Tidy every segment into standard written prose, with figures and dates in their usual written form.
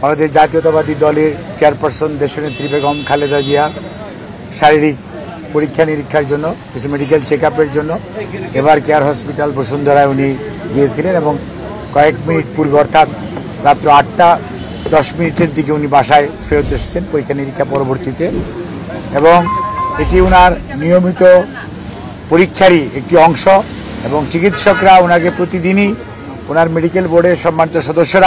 বাংলাদেশ জাতীয়তাবাদী দলের চেয়ারপারসন দেশনেত্রী বেগম খালেদা জিয়া শারীরিক পরীক্ষা নিরীক্ষার জন্য, কিছু মেডিকেল চেক আপের জন্য এভার কেয়ার হসপিটাল বসুন্ধরায় উনি গিয়েছিলেন এবং কয়েক মিনিট পূর্বে অর্থাৎ রাত্র 8:10 দিকে উনি বাসায় ফেরত এসেছেন পরীক্ষা নিরীক্ষা পরবর্তীতে। এবং এটি ওনার নিয়মিত পরীক্ষারই একটি অংশ এবং চিকিৎসকরা ওনাকে প্রতিদিনই ওনার মেডিকেল বোর্ডের সম্মানিত সদস্যরা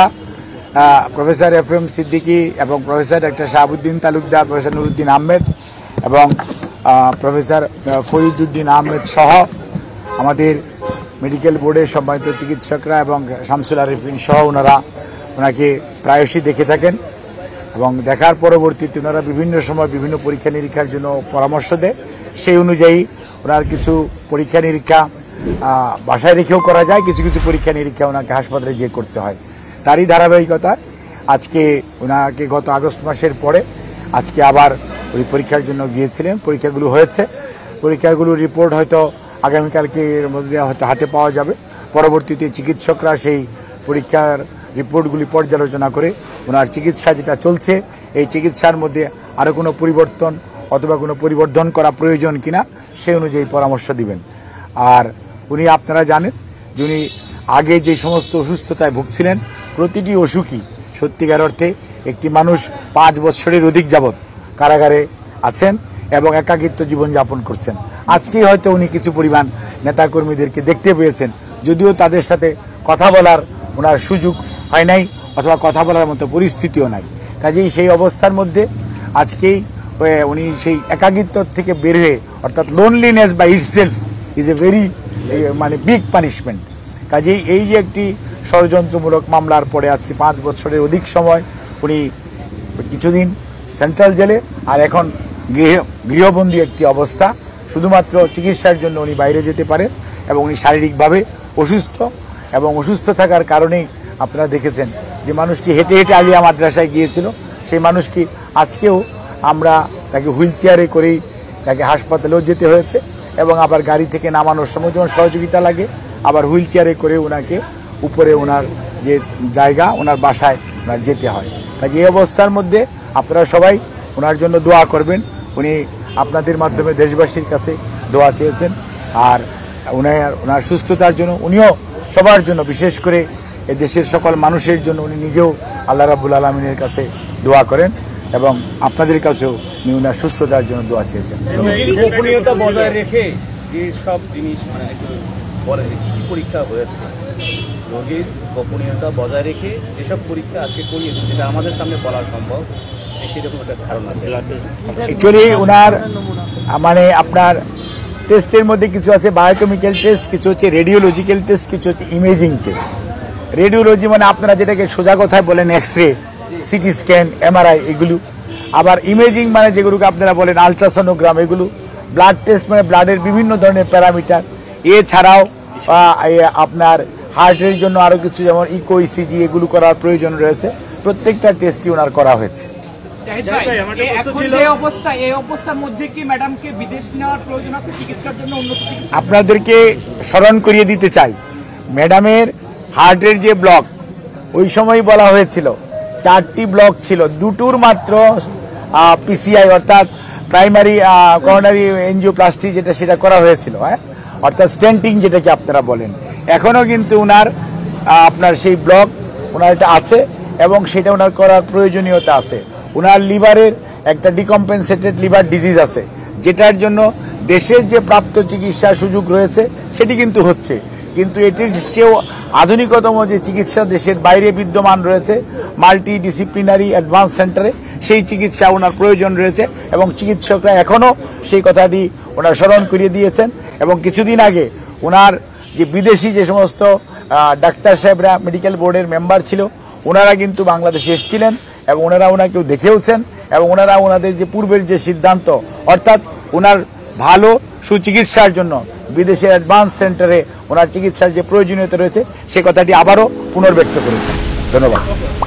প্রফেসর FM সিদ্দিকী এবং professor doctor Shahabuddin Talukdar, professor Nuruddin Ahmed এবং প্রফেসর ফরিদুদ্দিন আহমেদ সহ আমাদের মেডিকেল বোর্ডের সম্মানিত চিকিৎসকরা এবং শামসুল আরিফিন সহ ওনাকে প্রায়শই দেখে থাকেন এবং দেখার পরবর্তীতে ওনারা বিভিন্ন সময় বিভিন্ন পরীক্ষা নিরীক্ষার জন্য পরামর্শ দেয়। সেই অনুযায়ী ওনার কিছু পরীক্ষা নিরীক্ষা বাসায় রেখেও করা যায়, কিছু কিছু পরীক্ষা নিরীক্ষা ওনাকে হাসপাতালে গিয়ে করতে হয়। তারই ধারাবাহিকতা আজকে ওনাকে গত আগস্ট মাসের পরে আজকে আবার ওই পরীক্ষার জন্য গিয়েছিলেন। পরীক্ষাগুলো হয়েছে, পরীক্ষাগুলোর রিপোর্ট হয়তো আগামীকালকের মধ্যে হয়তো হাতে পাওয়া যাবে। পরবর্তীতে চিকিৎসকরা সেই পরীক্ষার রিপোর্টগুলি পর্যালোচনা করে ওনার চিকিৎসা যেটা চলছে এই চিকিৎসার মধ্যে আরও কোনো পরিবর্তন অথবা কোনো পরিবর্ধন করা প্রয়োজন কিনা সেই অনুযায়ী পরামর্শ দিবেন। আর উনি আপনারা জানেন যে উনি আগে যে সমস্ত অসুস্থতায় ভুগছিলেন, প্রতিটি অসুখই সত্যিকার অর্থে একটি মানুষ 5 বছরের অধিক যাবৎ কারাগারে আছেন এবং একাকিত্ব জীবনযাপন করছেন। আজকেই হয়তো উনি কিছু পরিমাণ নেতাকর্মীদেরকে দেখতে পেয়েছেন, যদিও তাদের সাথে কথা বলার ওনার সুযোগ হয় নাই অথবা কথা বলার মতো পরিস্থিতিও নাই। কাজেই সেই অবস্থার মধ্যে আজকেই উনি সেই একাকিত্ব থেকে বের হয়ে, অর্থাৎ loneliness by itself is a very big punishment. কাজেই এই যে একটি ষড়যন্ত্রমূলক মামলার পরে আজকে 5 বছরের অধিক সময় উনি কিছুদিন সেন্ট্রাল জেলে আর এখন গৃহবন্দী একটি অবস্থা, শুধুমাত্র চিকিৎসার জন্য উনি বাইরে যেতে পারেন এবং উনি শারীরিকভাবে অসুস্থ এবং অসুস্থ থাকার কারণেই আপনারা দেখেছেন যে মানুষটি হেঁটে হেঁটে আলিয়া মাদ্রাসায় গিয়েছিল, সেই মানুষটি আজকেও আমরা তাকে হুইল চেয়ারে করেই তাকে হাসপাতালেও যেতে হয়েছে এবং আবার গাড়ি থেকে নামানোর সময় যখন সহযোগিতা লাগে আবার হুইল চেয়ারে করে ওনাকে উপরে ওনার যে জায়গা ওনার বাসায় ওনার যেতে হয়। কাজে এই অবস্থার মধ্যে আপনারা সবাই ওনার জন্য দোয়া করবেন। উনি আপনাদের মাধ্যমে দেশবাসীর কাছে দোয়া চেয়েছেন আর ওনার সুস্থতার জন্য উনিও সবার জন্য, বিশেষ করে এই দেশের সকল মানুষের জন্য উনি নিজেও আল্লাহ রাব্বুল আলামিনের কাছে দোয়া করেন এবং আপনাদের কাছেও উনি ওনার সুস্থতার জন্য দোয়া চেয়েছেন। গোপনীয়তা বজায় রেখে যে সব জিনিস পরীক্ষা হয়েছে, রোগীর গোপনীয়তা বজায় রেখে যেসব পরীক্ষা আজকে করিয়েছে যেটা আমাদের সামনে বলা সম্ভব, সেরকম একটা ধারণা। অ্যাকচুয়ালি ওনার আপনার টেস্টের মধ্যে কিছু আছে বায়োকেমিক্যাল টেস্ট, কিছু হচ্ছে রেডিওলজিক্যাল টেস্ট, কিছু হচ্ছে ইমেজিং টেস্ট। রেডিওলজি আপনারা যেটাকে সোজা কথায় বলেন এক্সরে, সিটি স্ক্যান, MRI এগুলো। আবার ইমেজিং যেগুলোকে আপনারা বলেন আলট্রাসোনোগ্রাম, এগুলো। ব্লাড টেস্ট ব্লাডের বিভিন্ন ধরনের প্যারামিটার। এছাড়াও আপনার হার্টের জন্য আরও কিছু যেমন ইকো, ECG এগুলো করার প্রয়োজন রয়েছে। প্রত্যেকটা টেস্টই ওনার করা হয়েছে। আপনাদেরকে স্মরণ করিয়ে দিতে চাই, ম্যাডামের হার্টের যে ব্লক ওই সময় বলা হয়েছিল 4টি ব্লক ছিল, 2টোর মাত্র PCI অর্থাৎ প্রাইমারি করোনারি এনজিওপ্লাস্টি সেটা করা হয়েছিল, অর্থাৎ স্টেন্টিং যেটাকে আপনারা বলেন। এখনও কিন্তু ওনার আপনার সেই ব্লক ওনার এটা আছে এবং সেটা ওনার করার প্রয়োজনীয়তা আছে। ওনার লিভারের একটা ডিকম্পেনসেটেড লিভার ডিজিজ আছে, যেটার জন্য দেশের যে প্রাপ্ত চিকিৎসার সুযোগ রয়েছে সেটি কিন্তু হচ্ছে, কিন্তু এটির চেয়েও আধুনিকতম যে চিকিৎসা দেশের বাইরে বিদ্যমান রয়েছে মাল্টি ডিসিপ্লিনারি অ্যাডভান্স সেন্টারে, সেই চিকিৎসা ওনার প্রয়োজন রয়েছে এবং চিকিৎসকরা এখনও সেই কথাটি ওনার স্মরণ করিয়ে দিয়েছেন। এবং কিছুদিন আগে ওনার যে বিদেশি যে সমস্ত ডাক্তার সাহেবরা মেডিকেল বোর্ডের মেম্বার ছিল, ওনারা কিন্তু বাংলাদেশে এসেছিলেন এবং ওনারা ওনাকেও দেখেওছেন এবং ওনারা ওনাদের যে পূর্বের যে সিদ্ধান্ত, অর্থাৎ ওনার ভালো সুচিকিৎসার জন্য বিদেশের অ্যাডভান্স সেন্টারে ওনার চিকিৎসার যে প্রয়োজনীয়তা রয়েছে সে কথাটি আবারও পুনর্ব্যক্ত করেছেন। ধন্যবাদ।